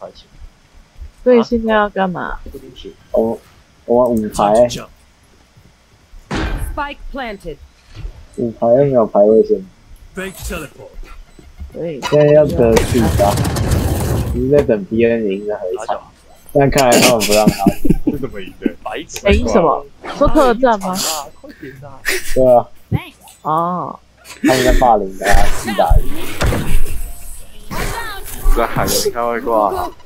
钱。 所以现在要干嘛？ 我5排 Spike planted. 5排又没有排位线， 对， 现在要得4杀，只是在等 BN 赢的合一场。但看来他们不让他， 是怎么赢的？白痴！ 赢什么？说特战吗？ 快点啊！ 对啊， 哦， 他们在霸凌他4打1。 在喊人开外挂。